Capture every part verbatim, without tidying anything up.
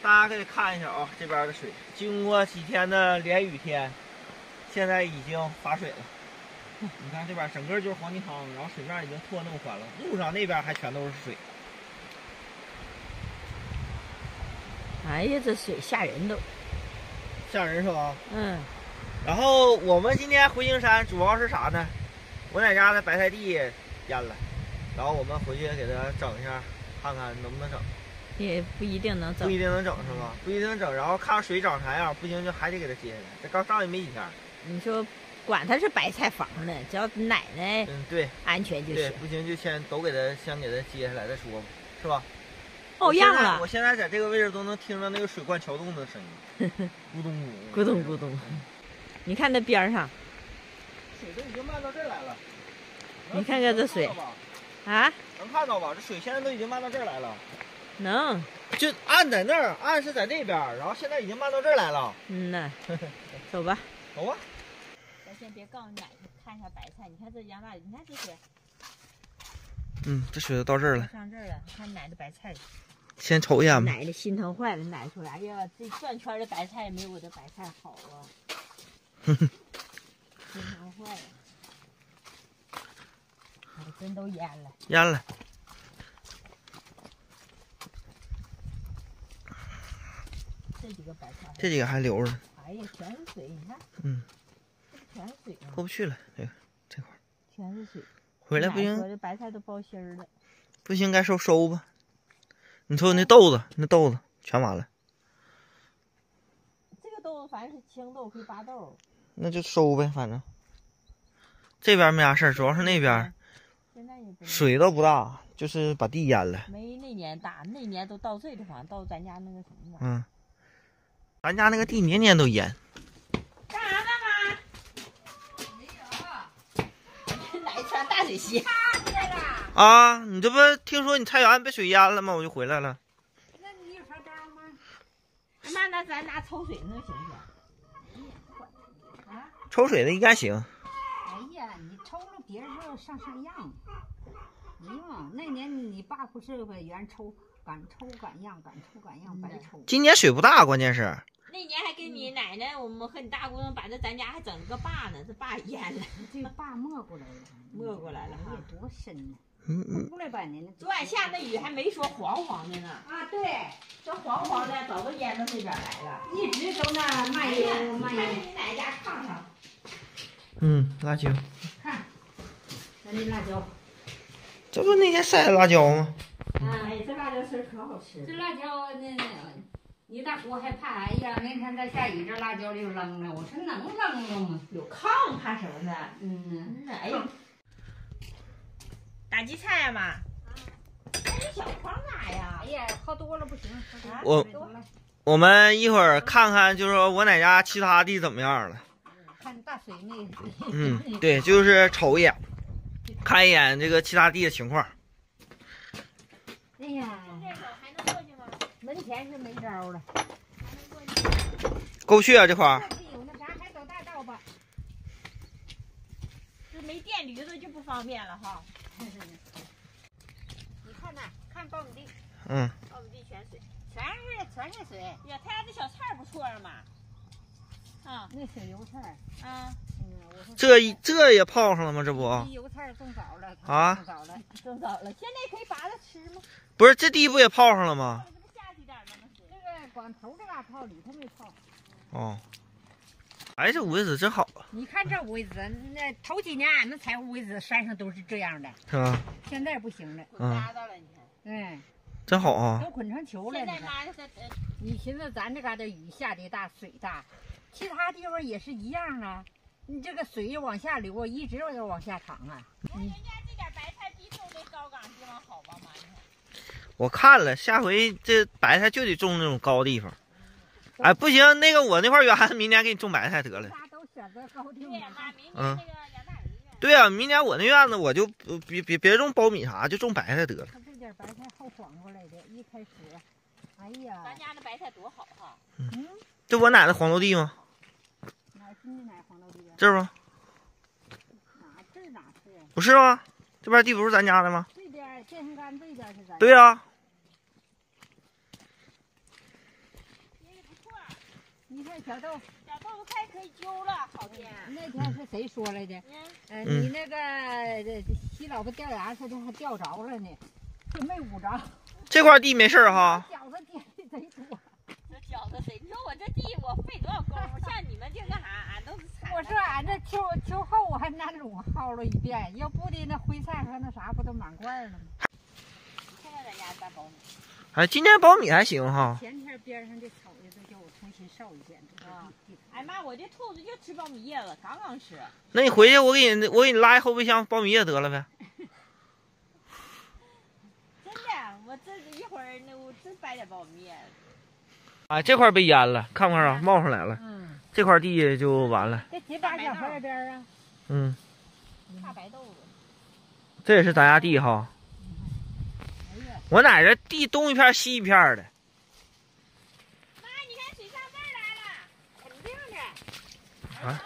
大家可以看一下啊，这边的水经过几天的连雨天，现在已经发水了。你看这边整个就是黄泥汤，然后水面已经拓那么宽了，路上那边还全都是水。 哎呀，这水吓人都， 吓人是吧？ 嗯。 然后我们今天回营山主要是啥呢？我奶家的白菜地淹了，然后我们回去给它整一下，看看能不能整。 也不一定能整， 不一定能整是吧？不一定能整，然后看水长啥样，不行就还得给它接下来。这刚上也没几天。 你说，管它是白菜房呢，只要奶奶嗯对安全就行。 对，不行就先都给它先给它接下来再说吧，是吧？ 抱样了。 我现在在这个位置都能听到那个水灌桥洞的声音，咕咚咕咚咕咚。你看那边上， 水都已经漫到这儿来了。 你看看这水，啊？ 能看到吧？这水现在都已经漫到这儿来了。 能。 就岸在那儿，岸是在那边，然后现在已经漫到这儿来了。 嗯呐，走吧。 走吧。 咱先别告诉奶奶，看一下白菜。你看这杨大，你看这水。 嗯，这水都到这儿了。 上这儿了，你看奶的白菜。 先瞅一眼吧。 奶奶心疼坏了，奶说：“哎呀，这转圈的白菜没有我的白菜好啊。” 哼哼。 心疼坏了。哎，真都淹了。 淹了。 这几个白菜， 这几个还留着。 哎呀，全是水，你看。 嗯。 全是水。 过不去了，这个这块。 全是水。 回来不行。 说这白菜都包心儿了。 不行，该收收吧。你瞅那豆子，那豆子全完了。 这个豆子反正是青豆，可以拔豆。 那就收呗，反正。这边没啥事儿，主要是那边。 现在也不。水都不大，就是把地淹了。 没那年大，那年都到这地方，到咱家那个什么。 嗯。咱家那个地年年都淹。 干啥呢妈？没有。奶穿大水鞋。 啊，你这不听说你菜园被水淹了吗？我就回来了。 那你有啥招吗？妈，那咱拿抽水能行不行？ 啊？抽水的应该行。 哎呀，你抽了别人说上上样。哎呀，那年你爸不是委员抽敢抽敢样，敢抽敢样白抽。 今年水不大，关键是。 那年还跟你奶奶，我们和你大姑娘把这咱家还整了个坝呢，这坝淹了。 这坝没过来了。 没过来了哈。 多深呢。 嗯嗯。 出来半年了。 昨晚下那雨还没说黄黄的呢。 啊，对， 这黄黄的早都淹到这边来了， 一直都那漫悠漫悠。 看你奶奶家炕上。 嗯，辣椒。 看，咱这辣椒。 这不那天晒的辣椒吗？ 哎，这辣椒丝可好吃。 这辣椒那那，你大姑还怕，哎呀，那天在下雨，这辣椒就扔了。我说能扔了吗？ 有炕怕什么呢？ 嗯， 哎呀，打荠菜呀妈。这小筐哪呀？ 哎呀，喝多了不行。 我我们一会儿看看，就是说我奶家其他地怎么样了。 看大水没？ 嗯，对，就是瞅一眼，看一眼这个其他地的情况。 哎呀， 还能过去吗？ 门前是没招了。 过不去啊，这块儿。 有那啥，还走大道吧。 这没电驴子就不方便了哈。 你看那，看苞米地。 嗯。 苞米地全水， 全是全是水。 呀，他家这小菜不错了嘛。啊， 那小油菜啊， 嗯，我说这这也泡上了吗？这不？ 油菜种早了啊， 种早了， 种早了，现在可以拔着吃吗？ 不是，这地不也泡上了吗？ 这不下去点吗？那水。 这个光头这嘎泡，里头没泡。 哦。哎，这乌龟子真好啊！ 你看这乌龟子，那头几年俺们采乌龟子，山上都是这样的， 是吧？ 现在不行了， 滚疙瘩了，你看。 嗯， 真好啊！ 都滚成球了。 现在妈这呃， 你寻思咱这嘎达雨下的大，水大。其他地方也是一样啊，你这个水往下流，一直要往下淌啊。 人家这点白菜比种那高岗地方好吧，妈？你看。 我看了，下回这白菜就得种那种高地方。哎，不行，那个我那块园子明年给你种白菜得了。 大家都选择高地对呀，妈，明年嗯那个杨大人院。 对呀、啊，明年我那院子我就别别别种苞米啥，就种白菜得了。 他这点白菜后晃过来的，一开始，哎呀， 咱家那白菜多好哈。 嗯，这我奶奶黄豆地吗？ 哪是你奶黄豆地啊？ 这儿吗？ 哪这哪是？ 不是吗？这边地不是咱家的吗？ 这边健身杆这边是咱。 对呀、啊。 你看小豆， 小豆子快可以揪了，好天。 那天是谁说来的？ 嗯， 呃，你那个呃洗老婆掉牙似的，还掉着了呢，就没捂着。 这块地没事哈。 饺子点的贼多。 这饺子谁？你说我这地我费多少功夫？像你们这干啥？俺都是铲。 我说俺这秋秋后我还拿种薅了一遍，要不的那灰菜和那啥不都满罐了吗？ 你现在在家拌苞米？ 哎，今年苞米还行哈。 前天边上的草的都叫我重新烧一遍。 啊！哎妈，我这兔子就吃苞米叶子，刚刚吃。 那你回去我给你我给你拉一后备箱苞米叶得了呗。 真的，我这一会儿那我真掰点苞米叶子。 啊，这块被淹了，看不看啊？冒上来了。 嗯。 这块地就完了。 这几把小河边啊。 嗯。 大白豆子。 这也是咱家地哈。我奶这地东一片西一片的。 妈，你看水上这儿来了，肯定的。 啊！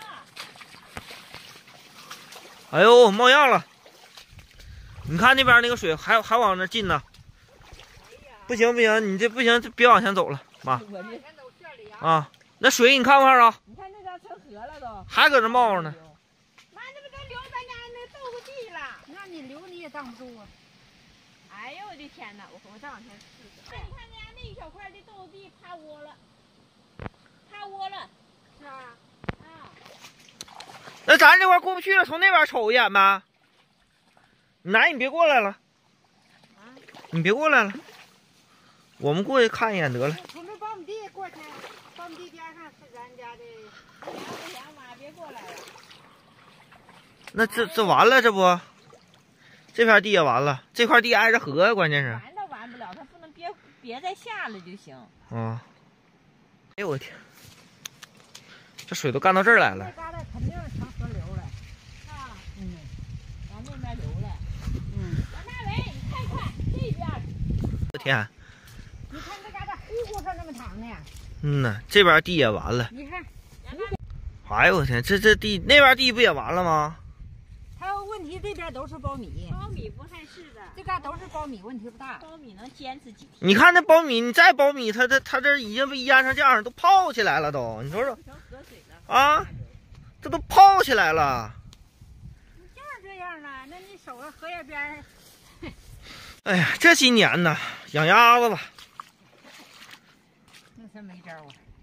哎呦，冒样了！你看那边那个水还还往那进呢。不行不行，你这不行，别往前走了，妈。啊，那水你看不看啊？ 你看那叫成河了都。 还搁这冒着呢。 妈，那不都流咱家那豆腐地了？ 那你流你也挡不住啊。 哎呦我的天哪！我我再往前试试。哎，你看人家那一小块的豆腐地趴窝了，趴窝了，是吧？啊。 那咱这块过不去了，从那边瞅一眼呗。奶，你别过来了。 啊。 你别过来了，我们过去看一眼得了。 从这苞米地过去，苞米地边上是咱家的。 不行不行，妈，别过来了。 那这这完了，这不？这片地也完了，这块地挨着河，关键是。 完倒完不了，它不能别别再下了就行。 啊！哎呦我天，这水都干到这儿来了。 这旮瘩肯定是成河流了。 啊， 嗯， 往那边流了。 嗯。 王大伟，你看看这边。 我天！ 你看这旮瘩呼呼上那么长呢。 嗯呐，这边地也完了。 你看。 哎呦我天，这这地那边地不也完了吗？ 还有问题，这边都是苞米。 苞米不害事的。 这嘎都是苞米，问题不大。 苞米能坚持几天？ 你看那苞米，你再苞米，它这它这已经被淹成这样，都泡起来了都。你说说。 成河水了。 啊，这都泡起来了。 就是这样了，那你守着荷叶边。 哎呀，这今年呢，养鸭子吧。 那真没招啊。